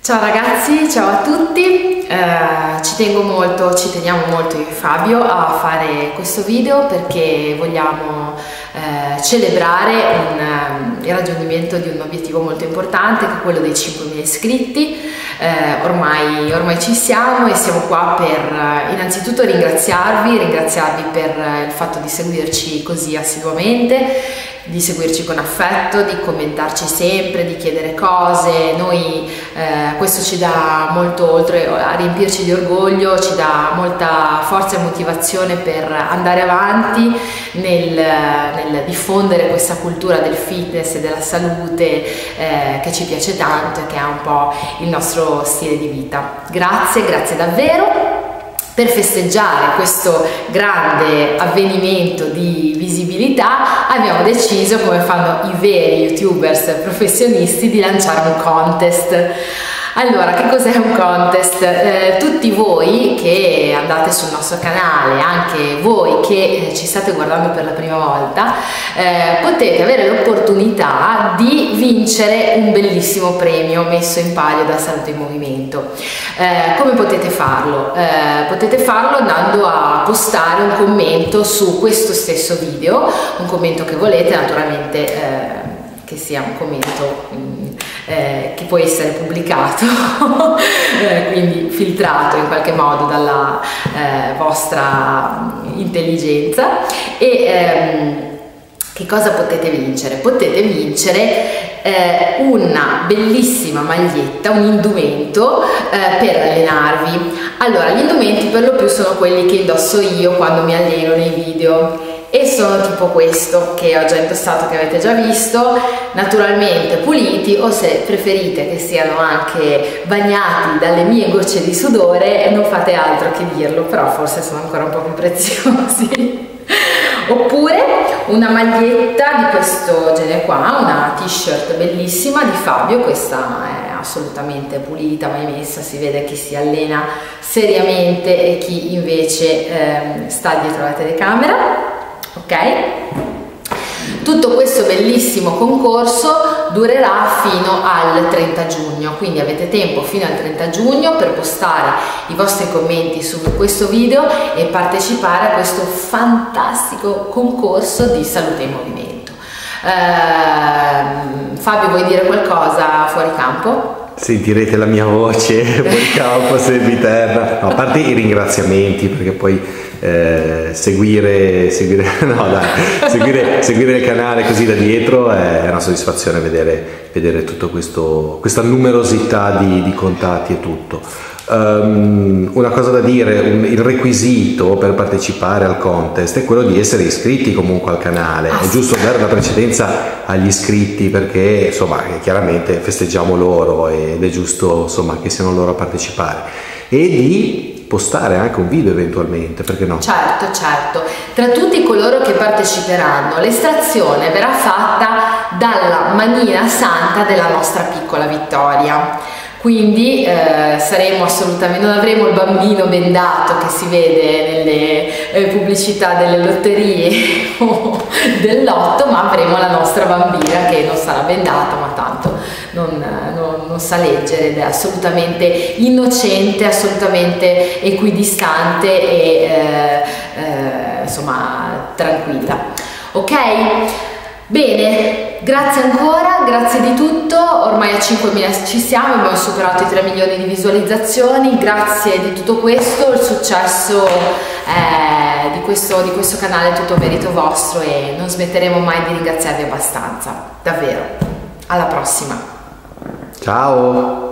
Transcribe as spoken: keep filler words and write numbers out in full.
Ciao ragazzi, ciao a tutti, eh, ci tengo molto, ci teniamo molto io e Fabio a fare questo video perché vogliamo eh, celebrare un, um, il raggiungimento di un obiettivo molto importante che è quello dei cinquemila iscritti. Eh, ormai, ormai ci siamo e siamo qua per uh, innanzitutto ringraziarvi, ringraziarvi per uh, il fatto di seguirci così assiduamente, di seguirci con affetto, di commentarci sempre, di chiedere cose. Noi eh, questo ci dà molto, oltre a riempirci di orgoglio, ci dà molta forza e motivazione per andare avanti nel, nel diffondere questa cultura del fitness e della salute eh, che ci piace tanto e che è un po' il nostro stile di vita. Grazie, grazie davvero. Per festeggiare questo grande avvenimento di visibilità abbiamo deciso, come fanno i veri youtubers professionisti, di lanciare un contest. Allora, che cos'è un contest? Eh, tutti voi che andate sul nostro canale, anche voi che ci state guardando per la prima volta, eh, potete avere l'opportunità di vincere un bellissimo premio messo in palio da Salute in Movimento. Eh, come potete farlo? Eh, potete farlo andando a postare un commento su questo stesso video, un commento che volete, naturalmente eh, che sia un commento mh, eh, che può essere pubblicato, eh, quindi filtrato in qualche modo dalla eh, vostra intelligenza. E ehm, che cosa potete vincere? Potete vincere eh, una bellissima maglietta, un indumento eh, per allenarvi. Allora, gli indumenti per lo più sono quelli che indosso io quando mi alleno nei video e sono tipo questo che ho già indossato, che avete già visto, naturalmente puliti, o se preferite che siano anche bagnati dalle mie gocce di sudore non fate altro che dirlo, però forse sono ancora un po' più preziosi. Oppure una maglietta di questo genere qua, una t-shirt bellissima di Fabio, questa è assolutamente pulita, mai messa, si vede chi si allena seriamente e chi invece ehm, sta dietro la telecamera. Ok? Tutto questo bellissimo concorso durerà fino al trenta giugno, quindi avete tempo fino al trenta giugno per postare i vostri commenti su questo video e partecipare a questo fantastico concorso di Salute in Movimento. Eh, Fabio, vuoi dire qualcosa fuori campo? Sentirete la mia voce fuori campo, sempiterna. No, a parte i ringraziamenti, perché poi eh, seguire, seguire, no, dai, seguire, seguire il canale così da dietro è una soddisfazione, vedere, vedere tutto questo, questa numerosità di, di contatti e tutto. Um, una cosa da dire, un, il requisito per partecipare al contest è quello di essere iscritti comunque al canale. È giusto dare la precedenza agli iscritti perché insomma chiaramente festeggiamo loro ed è giusto insomma che siano loro a partecipare, e di postare anche un video eventualmente, perché no? Certo, certo. Tra tutti coloro che parteciperanno, l'estrazione verrà fatta dalla manina santa della nostra piccola Vittoria. Quindi eh, saremo assolutamente, non avremo il bambino bendato che si vede nelle eh, pubblicità delle lotterie o del lotto, ma avremo la nostra bambina che non sarà bendata, ma tanto non, non, non sa leggere ed è assolutamente innocente, assolutamente equidistante e eh, eh, insomma tranquilla. Ok? Bene, grazie ancora, grazie di tutto, ormai a cinquemila ci siamo, abbiamo superato i tre milioni di visualizzazioni, grazie di tutto questo, il successo eh, di, questo, di questo canale è tutto merito vostro e non smetteremo mai di ringraziarvi abbastanza, davvero. Alla prossima. Ciao!